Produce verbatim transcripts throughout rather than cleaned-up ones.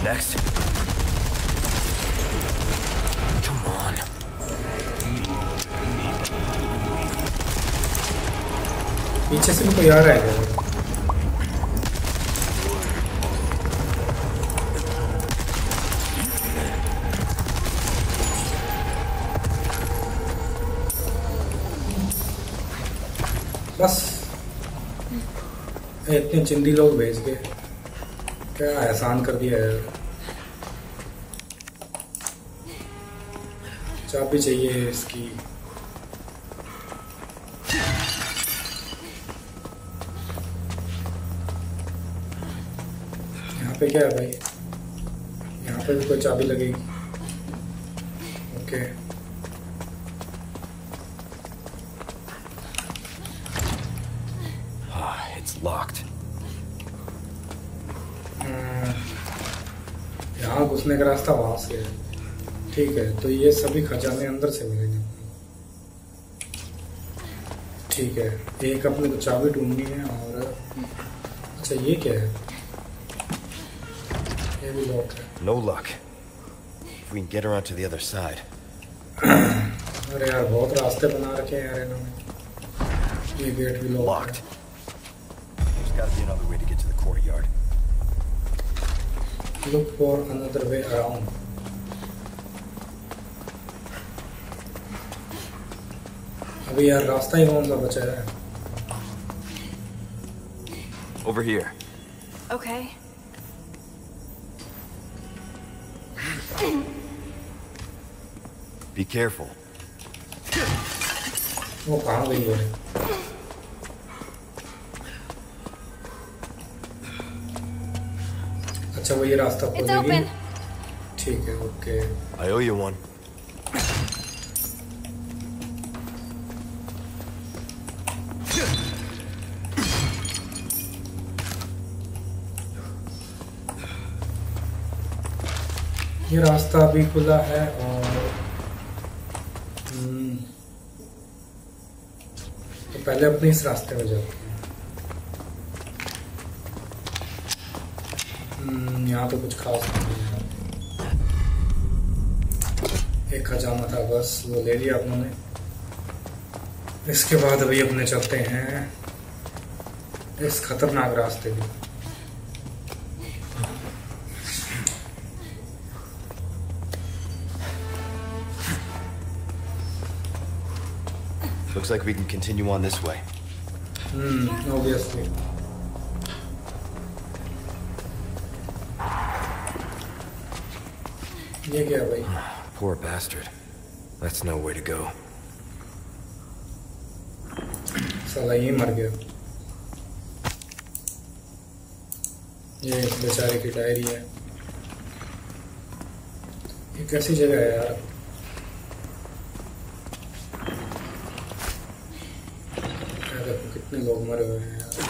next? Come on. पीछे से भी कोई आ रहा है। बस इतने चिंदी लोग भेज के क्या एहसान कर दिया है। चाबी चाहिए इसकी। यहाँ पे क्या है भाई? यहाँ पे भी कोई चाबी लगेगी। Okay Locked. यहाँ घुसने का रास्ता वहां से है। ठीक है, तो ये सभी खजाने अंदर से मिलेंगे। ठीक है, एक अपने को चाबी ढूंढनी है। और अच्छा ये क्या है? ये भी लॉक है। No luck. If we can get around to the other side. अरे यार बहुत रास्ते बना रखे हैं यार इन्होंने। ये गेट भी लॉक है। Gotta be another way to get to the courtyard. Look for another way around. अभी यार रास्ता ही कौन सा बचा है? Over here. Okay. Be careful. वो कहाँ गई है? अच्छा वो ये रास्ता खोलेगी। ठीक है okay. I owe you one. ये रास्ता अभी खुला है और तो पहले अपने इस रास्ते में जाते हैं। यहाँ तो कुछ खास नहीं है। एक खजाना था बस, वो ले लिया अपनों ने। इसके बाद अभी अपने चलते हैं इस खतरनाक रास्ते पे। Looks like we can continue on this way. Hmm, obviously. ये क्या भाई? Poor bastard. That's no way to go. साला ये मर गया। ये बेचारे की डायरी है। ये कैसी जगह है यार? कितने लोग मरे हुए हैं यार।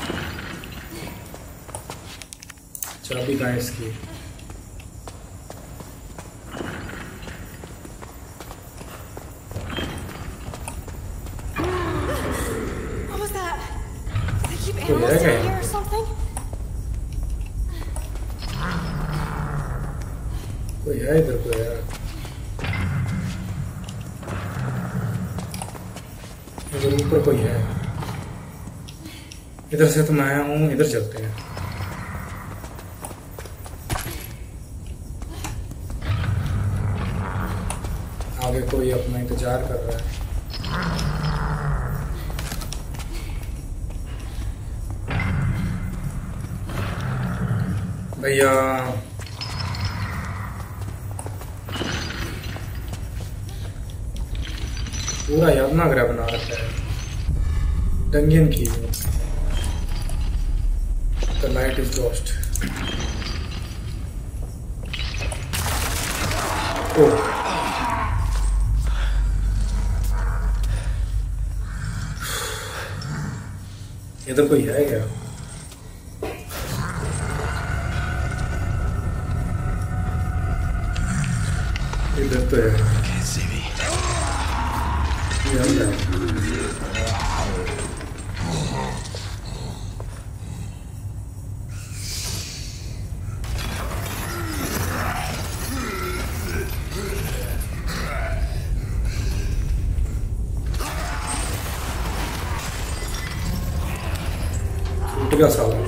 चाबी कहाँ है इसकी? कोई है क्या? कोई है इधर कोई यार? इधर ऊपर कोई है। इधर से तो मैं आया हूँ, इधर चलते हैं। आगे कोई अपना इंतजार कर रहा है। भैया पूरा यमुनाग्रह बना रखा है। डंगियन की The light is lost. Oh. इधर कोई है क्या? इधर तो है। Can't see me. ये अंदर है। छूट गया साला।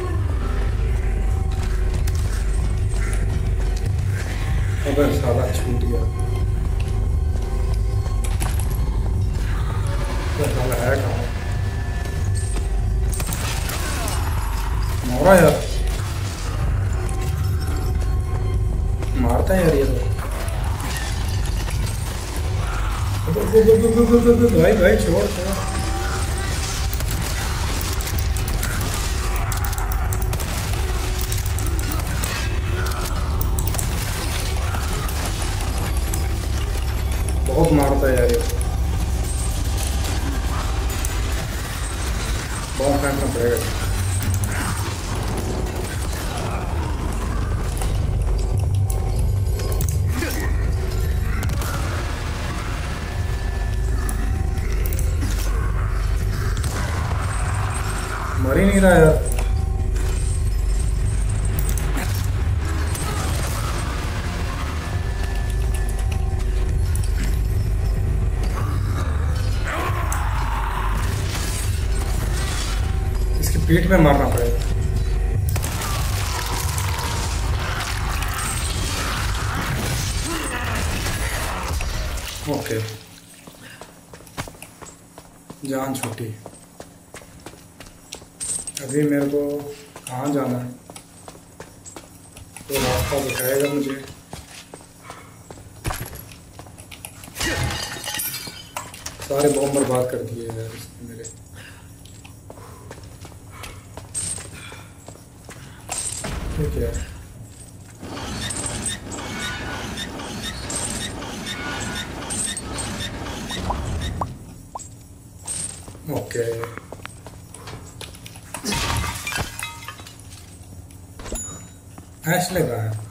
अबे साला छूट गया। तो साला है कहाँ? मारा यार, मारता है यार ये तो। भाई भाई छोड़ छोड़। बहुत मारता है यार ये। बहुत फेंकना पड़ेगा। मर ही नहीं रहा यार। इसके पेट में मारना पड़ेगा। ओके, जान छूटी। अभी मेरे को कहाँ जाना है? तो रास्ता दिखाएगा मुझे। सारे बॉम्ब बर्बाद कर दिए यार इसने मेरे। ठीक है, ओके। ऐश लगा है।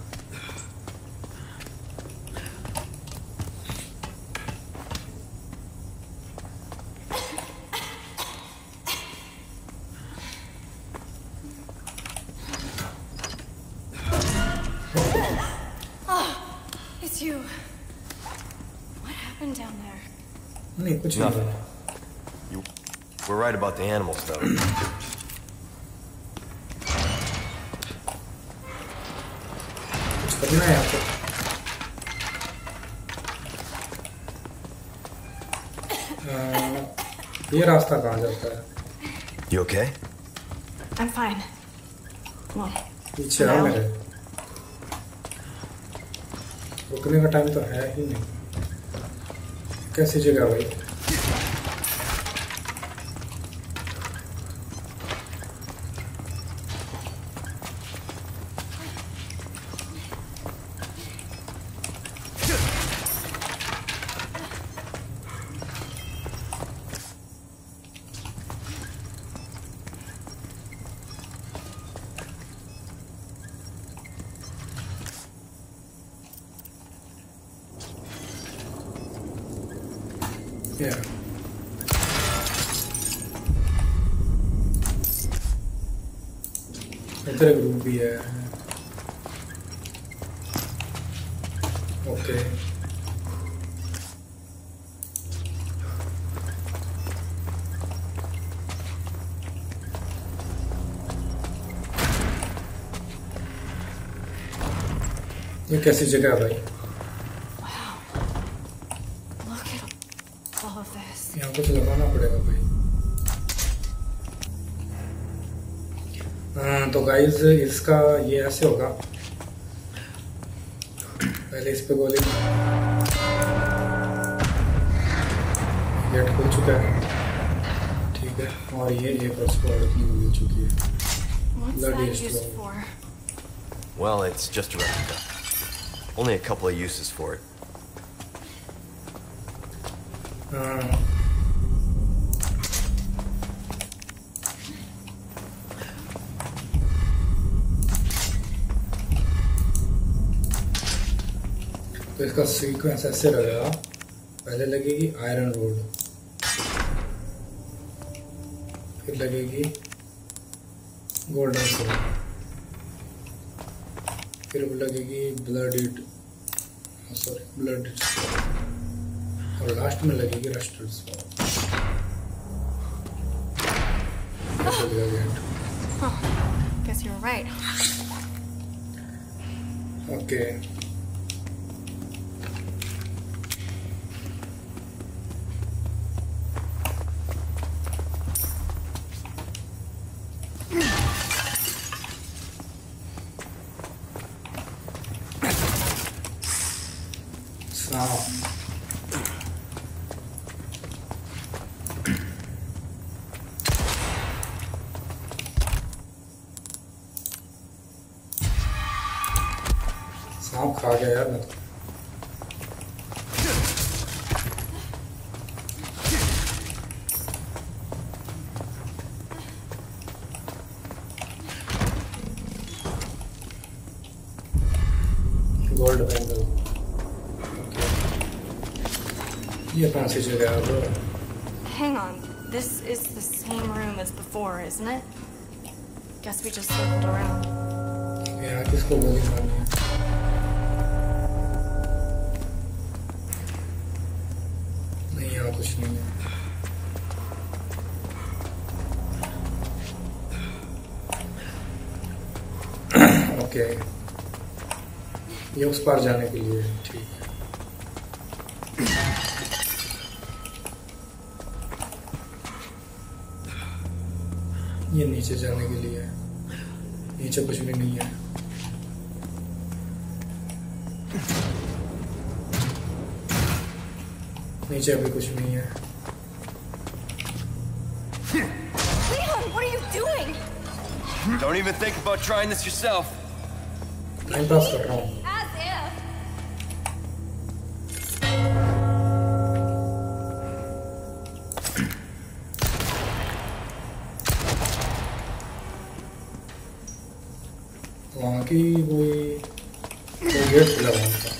It's you. What happened down there? नहीं कुछ नहीं Nothing. हुआ। You were right about the animals, though. कुछ करना है आपको। आ, ये रास्ता कहाँ जाता है? You okay? I'm fine. Well, पीछे आ मेरे। रुकने का टाइम तो है ही नहीं। कैसी जगह भाई? Yeah. इधर एक रूम भी है। ओके, ये कैसी जगह है भाई? look at all of this. यहाँ कुछ लगाना पड़ेगा भाई। हाँ, तो गाइस इसका ये ऐसे होगा। पहले इस पे गोली। गेट खुल चुका है। ठीक है, और ये एक और स्क्वाड अपनी को मिल चुकी है। What's Bloody that used explode. for? Well, it's just a replica. Only a couple of uses for it. हाँ, तो इसका सीक्वेंस ऐसे रहेगा। पहले लगेगी आयरन रोड, फिर लगेगी गोल्डन सोल, फिर लगेगी ब्लड सॉरी ब्लड और लास्ट में लगेगी rusted spot. Huh. Guess you're right. Okay. सांप खा गया यार मैं तो गोल्ड बैंगल ये कौन सी जगह है bro Hang on. This is the same room as before, isn't it? Guess we just circled around. यहाँ किसको गोली मारनी है नहीं यहाँ कुछ नहीं है ओके ये उस पार जाने के लिए ठीक है ये नीचे जाने के लिए नीचे कुछ भी नहीं है नीचे अभी कुछ नहीं है Leon, what are you doing? Don't even think about trying this yourself. Time pass कर रहा हूँ As if. वहाँ की कोई कोई गेट खुला हुआ था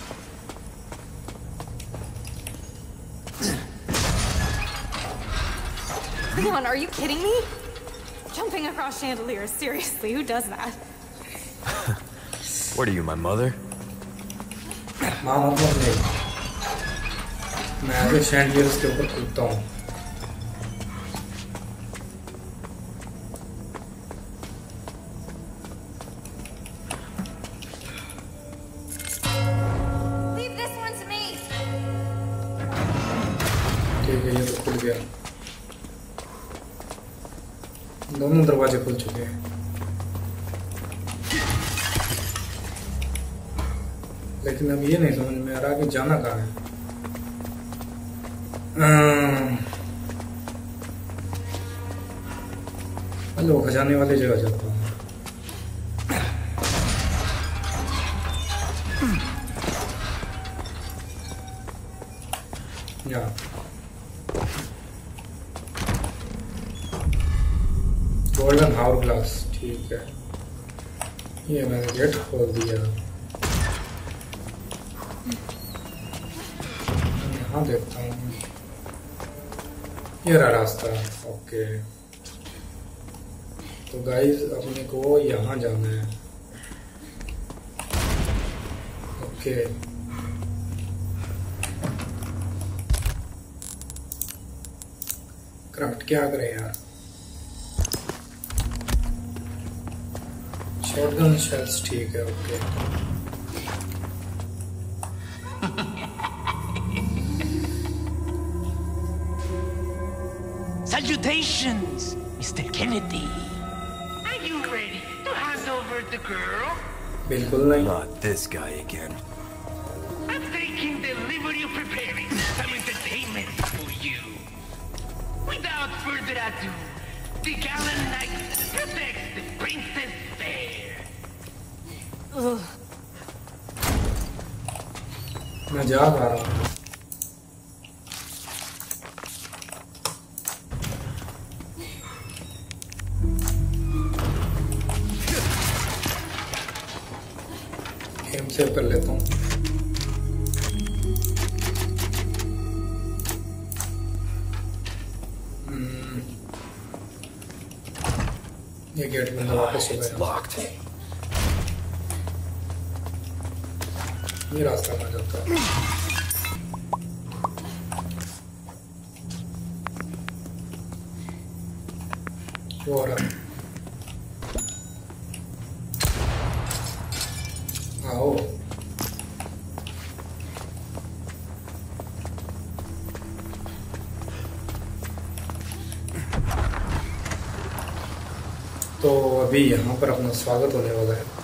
Leon, are you kidding me? Jumping across chandeliers, seriously, who does that? What are you, my mother? माँ मतलब नहीं मैं आगे शैंडलियर्स के ऊपर कूदता हूँ Leave this one to me. ठीक है ये तो खुल गया दोनों दरवाजे खुल चुके हैं लेकिन अब ये नहीं समझ में आ रहा कि जाना कहाँ है हेलो खजाने वाली जगह जाता हूँ यहाँ गोल्डन हावर ग्लास ठीक है ये मैंने गेट खोल दिया यहाँ देखता हूँ ये रहा रास्ता ओके तो गाइस अपने को यहाँ जाना है ओके क्राफ्ट क्या करें यार शॉटगन शेल्स ठीक है okay Salutations, Mister Kennedy. Are you ready to hand over the girl? बिल्कुल नहीं Not this guy again. I'm taking delivery of preparing some entertainment for you. Without further ado, the gallant knight protects the princess fair. Ugh. मैं जा रहा हूँ game save कर लेता हूँ हम्म, ये गेट बंद वापस हो It's गया locked. ये रास्ता कहाँ जाता है वो रहा खाओ। तो अभी यहाँ पर अपना स्वागत होने वाला है।